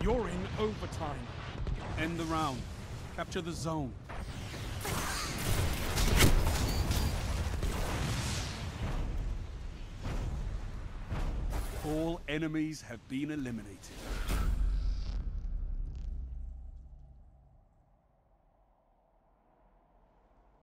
You're in overtime. End the round. Capture the zone. All enemies have been eliminated.